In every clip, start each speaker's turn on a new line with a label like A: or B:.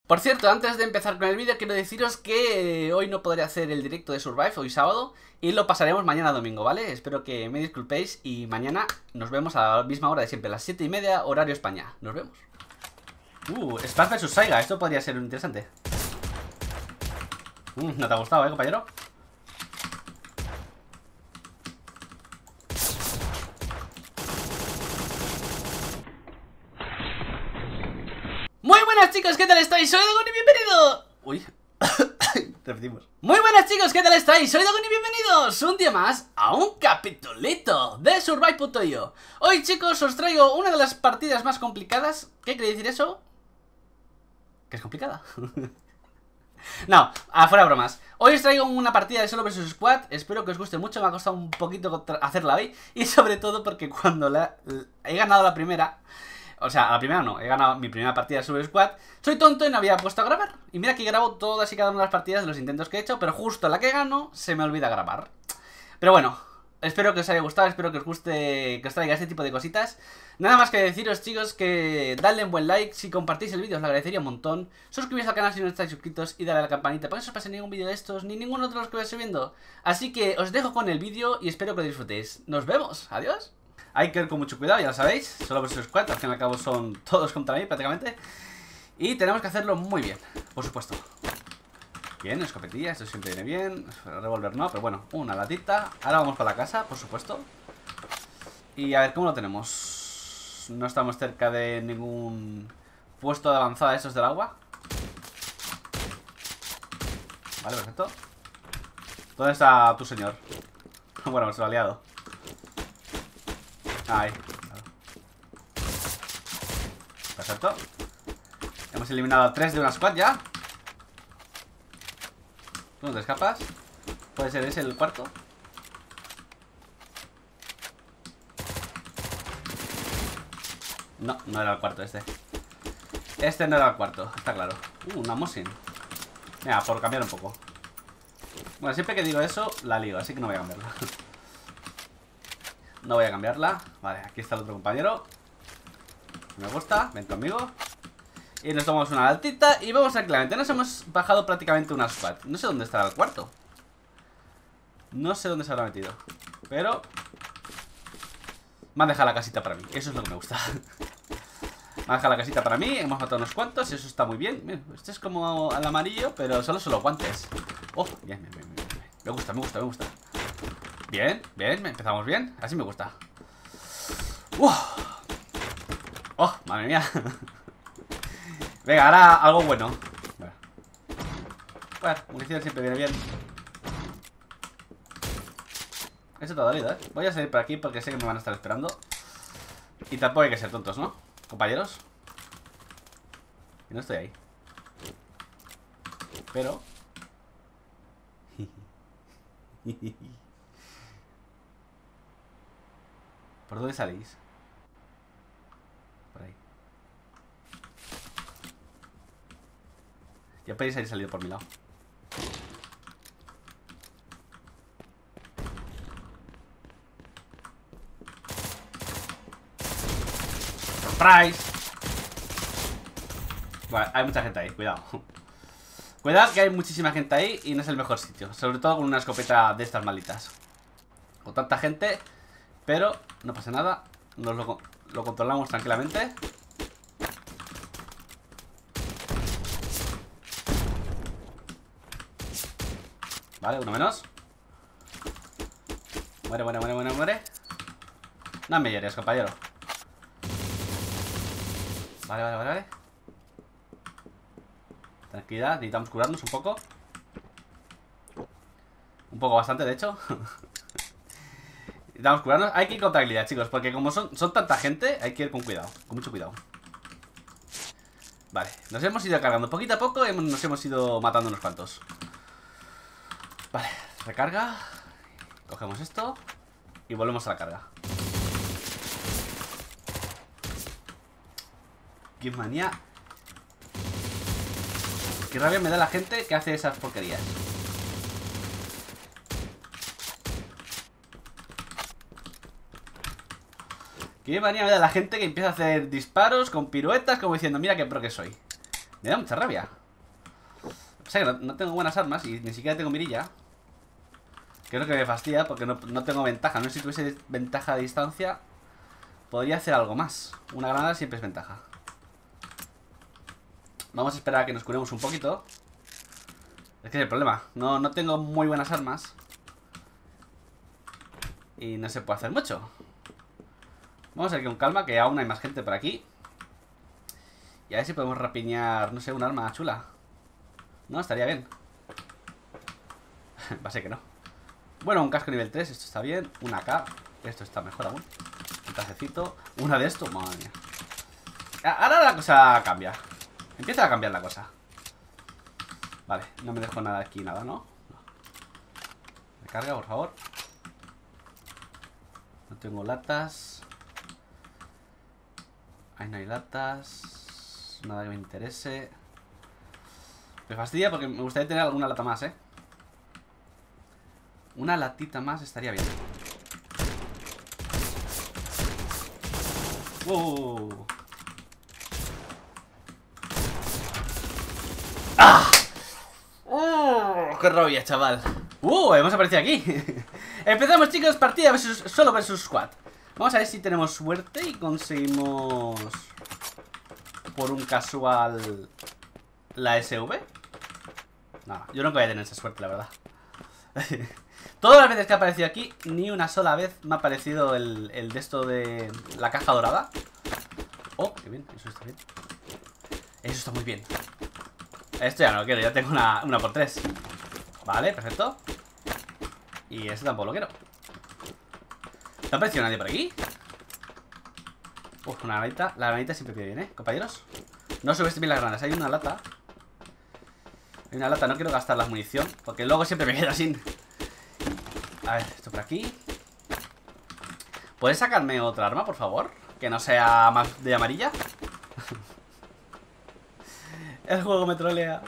A: Por cierto, antes de empezar con el vídeo, quiero deciros que hoy no podré hacer el directo de Survive, hoy sábado, y lo pasaremos mañana domingo, ¿vale? Espero que me disculpéis y mañana nos vemos a la misma hora de siempre, a las 7:30, horario España. Nos vemos. Spark vs Saiga, esto podría ser interesante. No te ha gustado, compañero. Muy buenas chicos, ¿qué tal estáis? Soy Dogon y bienvenido. Uy, repetimos. Muy buenas chicos, ¿qué tal estáis? Soy Dogon y bienvenidos un día más a un capitulito de Survive.io. Hoy chicos os traigo una de las partidas más complicadas. ¿Qué quiere decir eso? ¿Que es complicada? No, afuera bromas. Hoy os traigo una partida de solo vs squad. Espero que os guste mucho, me ha costado un poquito hacerla hoy. Y sobre todo porque cuando he ganado la primera, o sea, a la primera no, he ganado mi primera partida de Solo Squad, soy tonto y no había puesto a grabar. Y mira que grabo todas y cada una de las partidas de los intentos que he hecho, pero justo en la que gano se me olvida grabar. Pero bueno, espero que os haya gustado, espero que os guste, que os traiga este tipo de cositas. Nada más que deciros chicos que dadle un buen like, si compartís el vídeo os lo agradecería un montón. Suscribíos al canal si no estáis suscritos y dale a la campanita para que no os pase ningún vídeo de estos ni ninguno otro de los que voy subiendo. Así que os dejo con el vídeo y espero que lo disfrutéis. Nos vemos, adiós. Hay que ir con mucho cuidado, ya lo sabéis. Solo vs squad, al fin y al cabo son todos contra mí prácticamente. Y tenemos que hacerlo muy bien, por supuesto. Bien, escopetilla, esto siempre viene bien. Revólver no, pero bueno, una latita. Ahora vamos para la casa, por supuesto. Y a ver, ¿cómo lo tenemos? No estamos cerca de ningún puesto de avanzada de estos del agua. Vale, perfecto. ¿Dónde está tu señor? Bueno, se lo ha liado. Ahí, claro. Perfecto. Hemos eliminado a 3 de una squad ya. ¿Tú no te escapas? ¿Puede ser ese el cuarto? No, no era el cuarto este. Este no era el cuarto, está claro. Una Mosin. Mira, por cambiar un poco. Bueno, siempre que digo eso, la ligo, así que no voy a cambiarla. No voy a cambiarla. Vale, aquí está el otro compañero. Me gusta, ven conmigo. Y nos tomamos una altita y vamos tranquilamente. Nos hemos bajado prácticamente una squad. No sé dónde estará el cuarto. No sé dónde se habrá metido. Pero me han dejado la casita para mí. Eso es lo que me gusta. Me han dejado la casita para mí. Hemos matado unos cuantos. Eso está muy bien. Mira, este es como al amarillo, pero solo son los guantes. Oh, bien, bien, bien, bien. Me gusta, me gusta, me gusta. Bien, bien, empezamos bien. Así me gusta. Oh, madre mía. Venga, ahora algo bueno. Bueno, munición siempre viene bien. Eso te ha dolido, ¿eh? Voy a salir por aquí porque sé que me van a estar esperando. Y tampoco hay que ser tontos, ¿no? Compañeros. Y no estoy ahí. Pero ¿por dónde salís? Por ahí. Ya podéis haber salido por mi lado. ¡Surprise! Vale, hay mucha gente ahí, cuidado. Cuidado que hay muchísima gente ahí y no es el mejor sitio. Sobre todo con una escopeta de estas malitas. Con tanta gente. Pero no pasa nada. Nos lo controlamos tranquilamente. Vale, uno menos. Muere, muere, muere, muere, muere. No me hieres, compañero. Vale, vale, vale, vale. Tranquilidad, necesitamos curarnos un poco. Un poco bastante, de hecho. Necesitamos curarnos. Hay que ir con tranquilidad, chicos, porque como son tanta gente, hay que ir con cuidado, con mucho cuidado. Vale, nos hemos ido cargando poquito a poco. Nos hemos ido matando unos cuantos. Vale, recarga. Cogemos esto y volvemos a la carga. Qué manía. Qué rabia me da la gente que hace esas porquerías. Qué manía me da la gente que empieza a hacer disparos con piruetas como diciendo, mira qué pro que soy. Me da mucha rabia. O sea que no tengo buenas armas y ni siquiera tengo mirilla. Que es lo que me fastidia porque no tengo ventaja. No sé si tuviese ventaja de distancia, podría hacer algo más. Una granada siempre es ventaja. Vamos a esperar a que nos curemos un poquito. Es que es el problema. No tengo muy buenas armas. Y no se puede hacer mucho. Vamos a ir con calma, que aún hay más gente por aquí. Y a ver si podemos rapiñar, no sé, un arma chula. No, estaría bien. Va a ser que no. Bueno, un casco nivel 3, esto está bien. Una AK, esto está mejor aún. Un trajecito, una de esto, madre mía. Ahora la cosa cambia. Empieza a cambiar la cosa. Vale, no me dejo nada aquí, nada, ¿no? No. Recarga, por favor. No tengo latas. Ahí no hay latas. Nada que me interese. Me fastidia porque me gustaría tener alguna lata más, ¿eh? Una latita más estaría bien. ¡Wow! ¡Ah! ¡Oh! ¡Qué rabia, chaval! Hemos aparecido aquí. Empezamos, chicos, partida solo versus squad. Vamos a ver si tenemos suerte y conseguimos por un casual la SV. No, yo no voy a tener esa suerte, la verdad. Todas las veces que ha aparecido aquí, ni una sola vez me ha aparecido el de esto de la caja dorada. Oh, qué bien, eso está bien. Eso está muy bien. Esto ya no lo quiero, ya tengo una por 3. Vale, perfecto. Y este tampoco lo quiero. ¿No ha aparecido nadie por aquí? Uf, una granadita. La granadita siempre pide bien, compañeros. No subestimen las granadas, hay una lata. Hay una lata, no quiero gastar la munición porque luego siempre me queda sin. A ver, esto por aquí. ¿Puedes sacarme otra arma, por favor? Que no sea más de amarilla. El juego me trolea.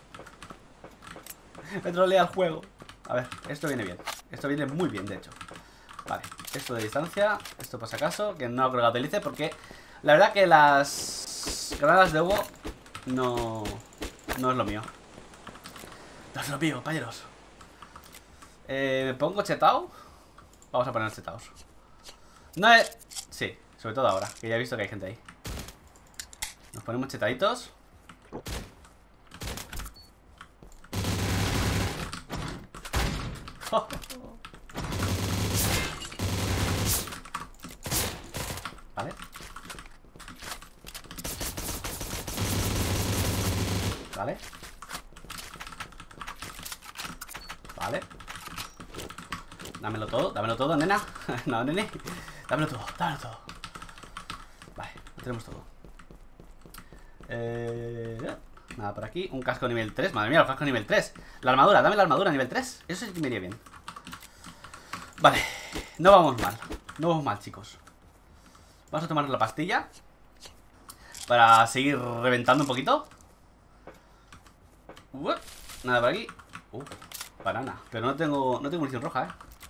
A: Me trolea el juego. A ver, esto viene bien. Esto viene muy bien, de hecho. Vale, esto de distancia. Esto por si acaso, que no creo que la utilice porque la verdad que las granadas de Hugo no es lo mío. No es lo mío, compañeros. ¿Me pongo chetao? Vamos a poner chetaos. No es... Sí, sobre todo ahora, que ya he visto que hay gente ahí. Nos ponemos chetaditos. Oh. Vale. Vale. Vale. Dámelo todo, nena. No, nene. Dámelo todo. Vale, lo tenemos todo. Nada por aquí. Un casco nivel 3. Madre mía, el casco nivel 3. La armadura, dame la armadura nivel 3. Eso sí que me iría bien. Vale, no vamos mal, chicos. Vamos a tomar la pastilla para seguir reventando un poquito. Nada por aquí. Banana. Pero no tengo munición roja,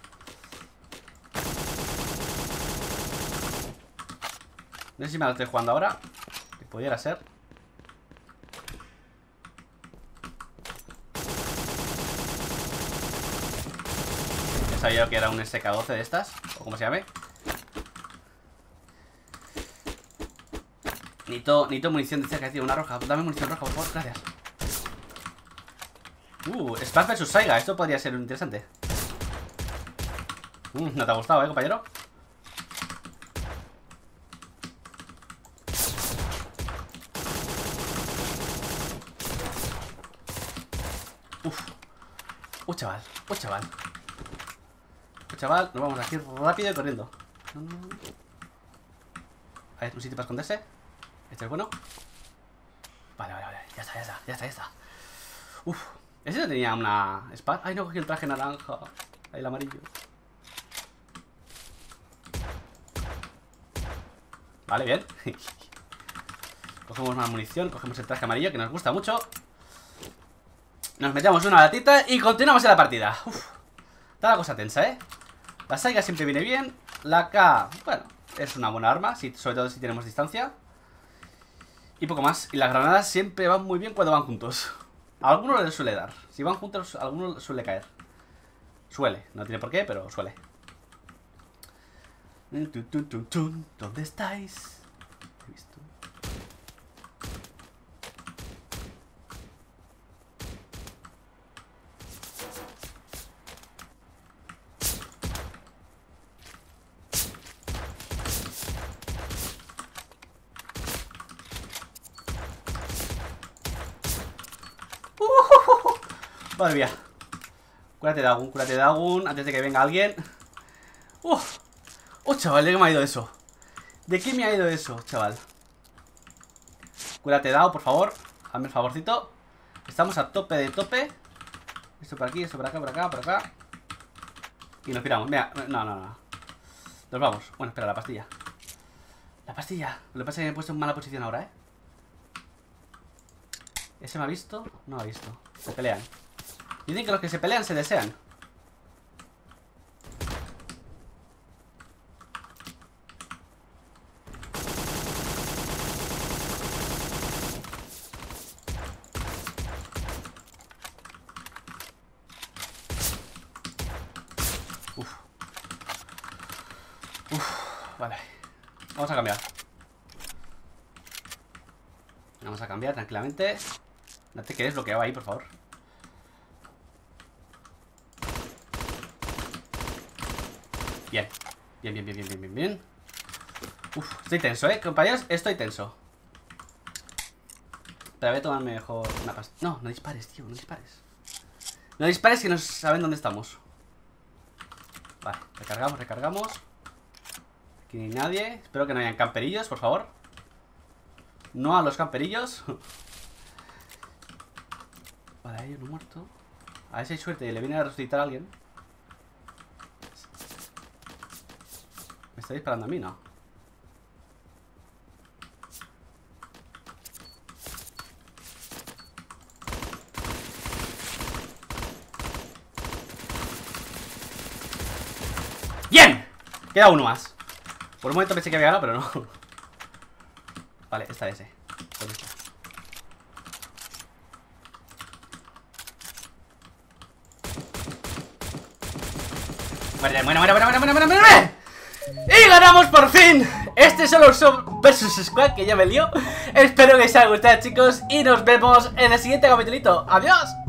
A: No sé si me la estoy jugando ahora. Que pudiera ser. Ya sabía que era un SK12 de estas, o como se llame. Necesito munición de cerca, tío. Una roja. Dame munición roja, por favor. Gracias. Spark vs Saiga. Esto podría ser interesante. No te ha gustado, compañero. Chaval, nos vamos aquí rápido y corriendo. A ver, un sitio para esconderse. Este es bueno. Vale, ya está. Ese no tenía una espada. Ay, no cogí el traje naranja. Ahí el amarillo. Vale, bien. Cogemos más munición, cogemos el traje amarillo que nos gusta mucho. Nos metemos una latita y continuamos en la partida. Está la cosa tensa, La Saiga siempre viene bien. La K, bueno, es una buena arma, sobre todo si tenemos distancia. Y poco más. Y las granadas siempre van muy bien cuando van juntos. A alguno le suele dar. Si van juntos, a alguno suele caer. Suele, no tiene por qué, pero suele. ¿Dónde estáis? He visto. Madre mía. Cúrate de Agun antes de que venga alguien. Oh, chaval, ¿de qué me ha ido eso? ¿De qué me ha ido eso, chaval? Cúrate de Agun, por favor. Hazme el favorcito. Estamos a tope de tope. Esto por aquí, esto por acá, por acá, por acá. Y nos piramos. Mira, no. Nos vamos. Bueno, espera, la pastilla. La pastilla. Lo que pasa es que me he puesto en mala posición ahora, ¿eh? ¿Ese me ha visto? No me ha visto. Se pelean. Dicen que los que se pelean se desean. Vale. Vamos a cambiar. Vamos a cambiar tranquilamente. No te quedes bloqueado ahí, por favor. Bien. Bien. Estoy tenso, compañeros, estoy tenso. Pero voy a tomarme mejor una pastilla. No dispares, tío, no dispares. No dispares que no saben dónde estamos. Vale, recargamos. Aquí no hay nadie. Espero que no hayan camperillos, por favor. No a los camperillos. Vale, hay uno muerto. A ver si hay suerte y le viene a resucitar a alguien. ¿Me está disparando a mí? No. ¡Bien! Queda uno más. Por un momento pensé que había ganado, pero no. Vale, está ese. ¿Dónde está? Muere. Y ganamos por fin. Este solo versus Squad, que ya me lío. Espero que os haya gustado, chicos, y nos vemos en el siguiente capitulito. Adiós.